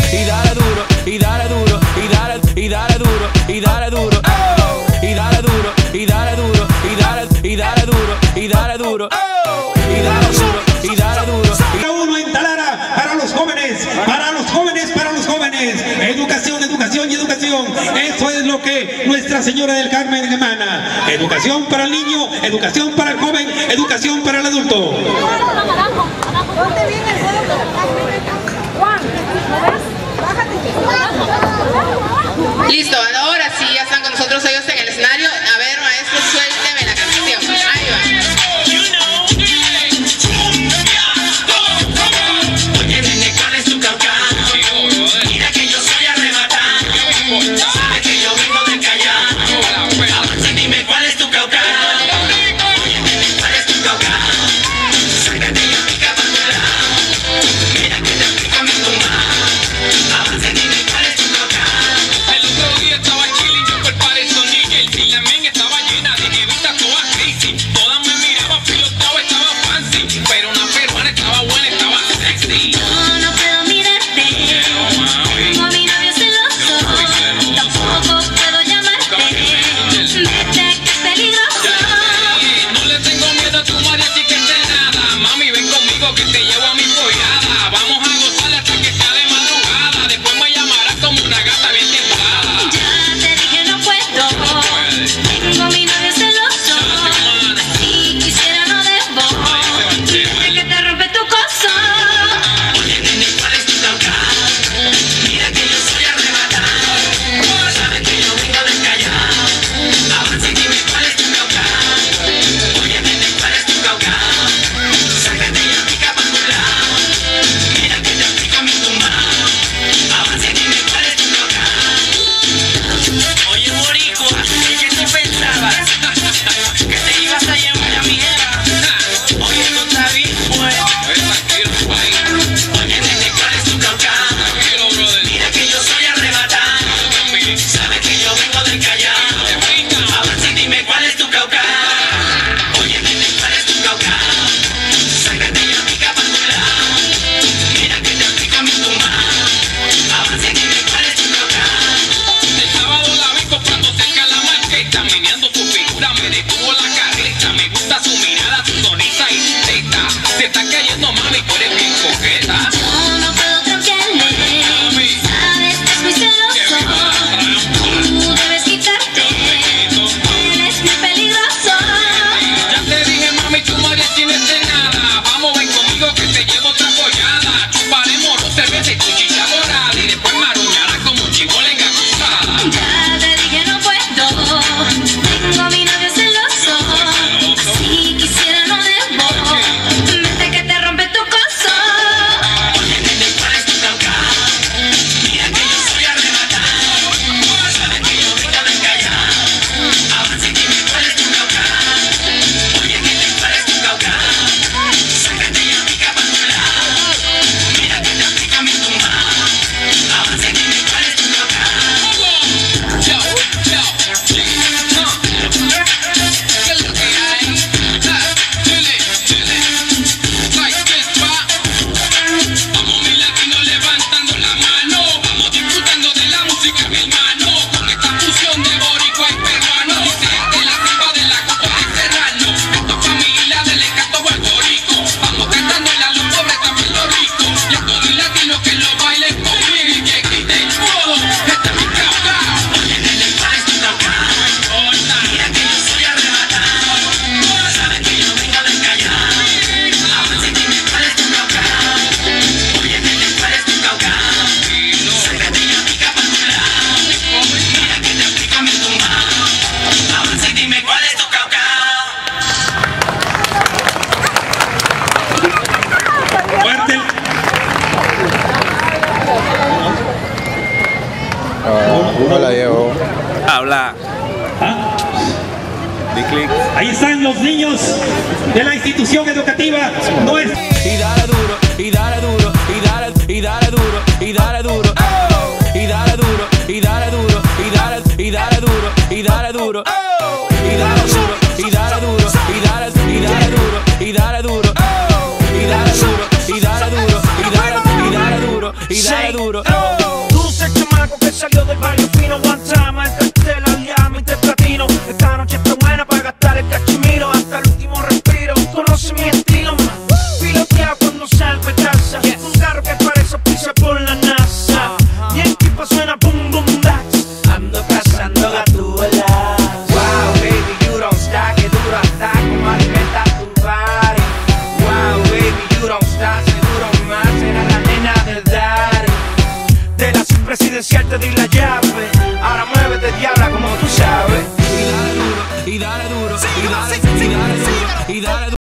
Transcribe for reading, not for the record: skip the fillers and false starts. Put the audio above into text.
y dale duro, y dale duro, y dale duro, y dale duro, y dale duro, y dale duro, y dale duro, y dale duro, y dale duro, y dale duro, y dale duro. Cada uno en Talara para los jóvenes, para los jóvenes, para los jóvenes. Educación, educación y educación. Eso es lo que Nuestra Señora del Carmen emana. Educación para el niño, educación para el joven, educación para el adulto. Listo, ahora sí, ya están con nosotros ellos en el escenario. A ver, maestro, suélteme la canción. Ahí va. Oye, nene, ¿cuál es tu cauca? Mira que yo soy arrebatado. Sabes que yo vengo de callar. Avanza y dime cuál es tu cauca. Oye, nene, ¿cuál es tu cauca? Sácate y aplica para tu lado. Mira que te aplico mi tumba. Avanza y dime cuál es tu cauca. El otro día estaba chilling, yo por parezo Nigel. Y la men estaba llena de jevitas todas crazy. Todas me miraban, pilotado, estaba fancy. Pero una peruana estaba buena, estaba sexy. No puedo mirarte, tengo a mi novio celoso, tampoco puedo llamarte, vete que es peligroso. No le tengo miedo a tu mariachi que esté nada. Mami, ven conmigo que te llevo a mi pollada. Vamos a gozar hasta que sea de madrugada. Después me llamarás como una gata bien tentada. Ya te dije no puedo, tengo a mi novio celoso, si quisiera no debo, vete que te rompe tu coso. Oye, nene, ¿cuál es tu cauca? Mira que yo soy arrebatado. Sabes que yo vengo de callar. Avanza y dime cuál es tu cauca. Oye, nene, ¿cuál es tu cauca? Sácate y aplica para tu lado. Mira que te aplico mi tumba. Avanza y dime cuál es tu cauca. Oye, boricua, ¿y qué tú pensabas? Que te ibas a llamar a mi jeva. Oye, no está bien, pues. Tranquilo, ahí. Oye, nene, ¿cuál es tu cauca? Tranquilo, brother. Mira que yo soy arrebatado. Sabes que yo vengo del callao. Avanza y dime cuál es tu cauca. Oye, nene, ¿cuál es tu cauca? Sácate y aplica para tu lado. Mira que te aplico mi tumba. Avanza y dime cuál es tu cauca. El sábado la vi comprando cerca la marqueta. Meneando su figura, me detuvo la carreta. Me gusta su mirada, su sonrisa y su teta. Se está cayendo, mami, tú eres bien coqueta. Yo no puedo tranquearle, sabes que es muy celoso, tú debes quitarte, él es muy peligroso. Ya te dije, mami, tu mariachi no es de nada. Vamos, ven conmigo que te llevo otra pollada. Chuparemos dos cervezas y tu chicha dorada. Y después maruñarás como un chivolenga cruzada. Ya te dije no puedo, tengo a mi novio celoso, si quisiera no debo, vete que te rompe tu coso. Oye, nene, ¿cuál es tu cauca? Mira que yo soy arrebatado. Sabes que yo vengo del callao. Avanza y dime cuál es tu cauca. Oye, nene, ¿cuál es tu cauca? Sácate y aplica para tu lado. Mira que te aplica mi tumba. Avanza y dime cuál es tu cauca. Yo, ¿qué es lo que hay? Chile, like this, pa. Vamos, mi latino levantando la mano. Vamos disfrutando de la música, mi hermano. Con esta fusión de boricua y peruano. Dice de la selva de la costa de serrano. Esto es familia del encanto guardorico. Vamos cantando la luz pobre también lo rico. Y a todos los latinos que lo bailen conmigo y que griten, ¡oh! Esta es mi cauca. Oye, nene, ¿cuál es tu cauca? Mira que yo soy arrebatado. Sabes que yo vengo del callao. Avanza y dime cuál es tu cauca. Oye, nene, ¿cuál es tu cauca? Sácate y aplica para tu lado. Mira que te aplico mi tumba. Avanza y dime cuál es tu cauca. Fuerte. No la llevo. Habla. Di clic. Ahí están los niños de la institución educativa. No es Y dale duro, y dale duro, y dale, y dale duro, y dale duro, y dale duro, y dale duro, y dale, y dale duro, y dale duro, y dale duro, y dale duro, y dale, y dale duro, y dale duro, y dale duro, y dale duro, y dale, y dale duro, y dale dale duro. Dulce chamaco que salió del barrio fino, one time, el cartel, Miami, te platino. Esta noche está buena para gastar el cachimiro hasta el último respiro. Conoce mi estilo, piloteado cuando salve casa. Un carro que parece pisa por la NASA. Y el tipo suena boom boom dax. Ando cazando gatuelas. Wow, baby, you don't stop, que duro hasta como alimenta tu body. Wow, baby, you don't stop, seguro más será la nena del daddy. De la presidencial te di la llave.